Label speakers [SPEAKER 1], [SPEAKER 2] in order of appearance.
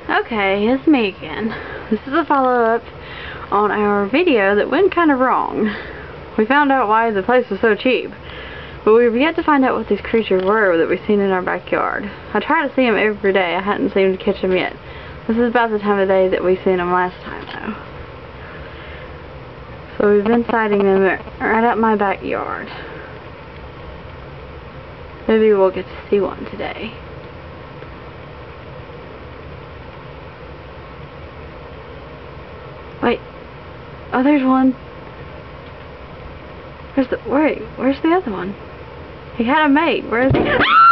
[SPEAKER 1] Okay, it's me again. This is a follow-up on our video that went kind of wrong. We found out why the place was so cheap, but we've yet to find out what these creatures were that we've seen in our backyard. I try to see them every day. I hadn't seemed to catch them yet. This is about the time of day that we seen them last time, though. So we've been sighting them right out my backyard. Maybe we'll get to see one today. Wait. Oh, there's one. Where's the other one? He had a mate. Where is he?